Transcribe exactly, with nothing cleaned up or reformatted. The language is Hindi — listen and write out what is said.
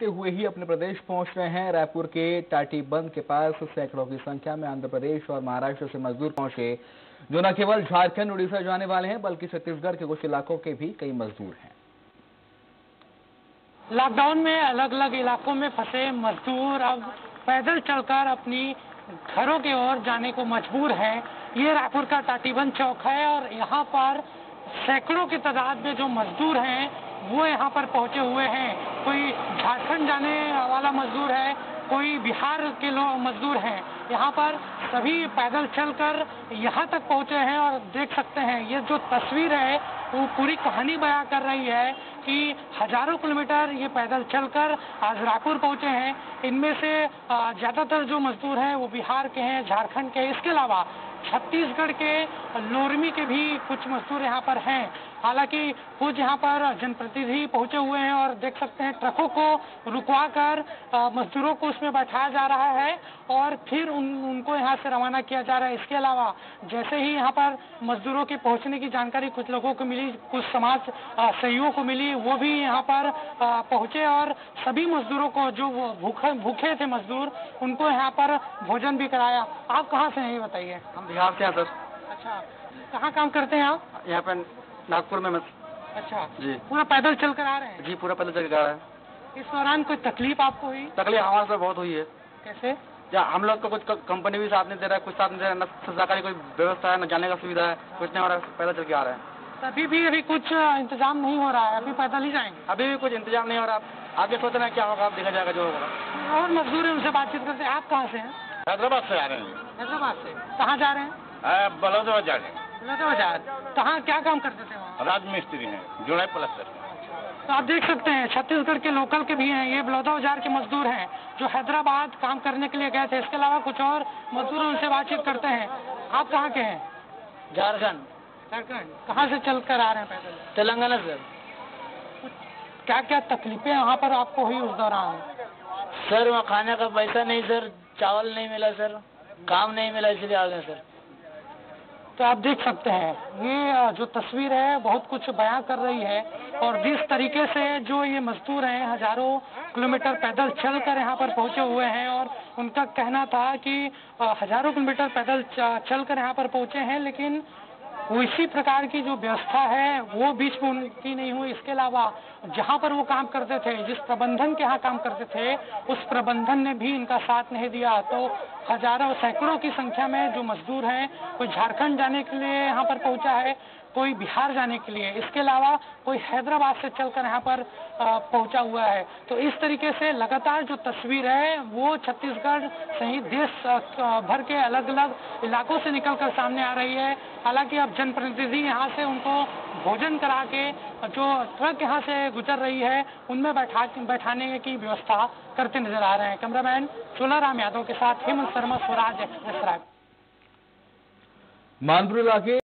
देखते हुए ही अपने प्रदेश पहुंच रहे हैं। रायपुर के टाटीबंध के पास सैकड़ों की संख्या में आंध्र प्रदेश और महाराष्ट्र से मजदूर पहुंचे, जो न केवल झारखंड उड़ीसा जाने वाले हैं बल्कि छत्तीसगढ़ के कुछ इलाकों के भी कई मजदूर हैं। लॉकडाउन में अलग अलग इलाकों में फंसे मजदूर अब पैदल चलकर अपनी घरों की ओर जाने को मजबूर हैं। ये रायपुर का टाटीबंध चौक है और यहाँ पर सैकड़ों की तादाद में जो मजदूर हैं वो यहाँ पर पहुंचे हुए हैं। कोई झारखंड जाने वाला मजदूर है, कोई बिहार के लोग मजदूर हैं। यहाँ पर सभी पैदल चलकर यहाँ तक पहुंचे हैं और देख सकते हैं ये जो तस्वीर है वो पूरी कहानी बयां कर रही है कि हजारों किलोमीटर ये पैदल चलकर आज रायपुर पहुंचे हैं। इनमें से ज्यादातर जो मजदूर हैं वो बिहार के हैं, झारखंड के, इसके अलावा छत्तीसगढ़ के लोरमी के भी कुछ मजदूर यहाँ पर हैं। हालांकि कुछ यहाँ पर जनप्रतिनिधि पहुंचे हुए हैं और देख सकते हैं ट्रकों को रुकवा कर मजदूरों को उसमें बैठाया जा रहा है और फिर उन, उनको यहाँ से रवाना किया जा रहा है। इसके अलावा जैसे ही यहाँ पर मजदूरों के पहुंचने की जानकारी कुछ लोगों को मिली, कुछ समाज सहयोगियों को मिली, वो भी यहाँ पर पहुंचे और सभी मजदूरों को जो भूखे भूखे थे मजदूर उनको यहाँ पर भोजन भी कराया। आप कहाँ से हैं ये बताइए? हम बिहार से हैं सर। अच्छा, कहाँ काम करते हैं आप? यहाँ पे नागपुर में। अच्छा जी, पूरा पैदल चल कर आ रहे हैं? जी पूरा पैदल चल कर आ रहे हैं। इस दौरान कोई तकलीफ आपको हुई? तकलीफ हमारे साथ बहुत हुई है। कैसे? या हम लोग को कुछ कंपनी भी साथ नहीं दे रहा है, कुछ साथ नहीं दे रहा है, न सरकारी कोई व्यवस्था है, न जाने का सुविधा है, कुछ नहीं हो रहा है, पैदल चल के आ रहे हैं। अभी भी अभी कुछ इंतजाम नहीं हो रहा है, अभी पैदल ही जाएंगे? अभी भी कुछ इंतजाम नहीं हो रहा। आगे सोच रहे हैं क्या होगा, देखा जाएगा जो होगा। और मजदूर है उनसे बातचीत करते हैं। आप कहाँ से हैं? हैदराबाद से आ रहे हैं। हैदराबाद से कहाँ जा रहे हैं? बलौदाबाद जा रहे हैं। बलौदाबाद। कहाँ क्या काम करते थे वहाँ? राजमिस्त्री हैं, जुड़ाई प्लस्तर। तो आप देख सकते हैं छत्तीसगढ़ के लोकल के भी हैं, ये बलौदाबाजार के मजदूर हैं जो हैदराबाद काम करने के लिए गए थे। इसके अलावा कुछ और मजदूर उनसे बातचीत करते हैं। आप कहाँ के हैं? झारखंड। झारखंड। कहाँ से चल कर आ रहे हैं पैदल? तेलंगाना सर। क्या क्या तकलीफें यहाँ पर आपको हुई उस दौरान? सर वहाँ खाने का पैसा नहीं सर, चावल नहीं मिला सर, काम नहीं मिला, इसलिए आ गए सर। तो आप देख सकते हैं ये जो तस्वीर है बहुत कुछ बयां कर रही है और जिस तरीके से जो ये मजदूर हैं हजारों किलोमीटर पैदल चलकर यहाँ पर पहुंचे हुए हैं और उनका कहना था कि हजारों किलोमीटर पैदल चलकर यहाँ पर पहुंचे हैं, लेकिन इसी प्रकार की जो व्यवस्था है वो बीच में उनकी नहीं हुई। इसके अलावा जहाँ पर वो काम करते थे, जिस प्रबंधन के यहाँ काम करते थे, उस प्रबंधन ने भी इनका साथ नहीं दिया। तो हजारों सैकड़ों की संख्या में जो मजदूर हैं, कोई झारखंड जाने के लिए यहाँ पर पहुंचा है, कोई बिहार जाने के लिए, इसके अलावा कोई हैदराबाद से चलकर यहाँ पर पहुंचा हुआ है। तो इस तरीके से लगातार जो तस्वीर है वो छत्तीसगढ़ सहित देश भर के अलग अलग इलाकों से निकलकर सामने आ रही है। हालांकि अब जनप्रतिनिधि यहाँ से उनको भोजन करा के जो ट्रक यहाँ से गुजर रही है उनमें बैठा बैठाने की व्यवस्था करते नजर आ रहे हैं। कैमरामैन चोलाराम यादव के साथ हेमंत शर्मा, स्वराज एक्सप्रेस रायपुर। मानपुर इलाके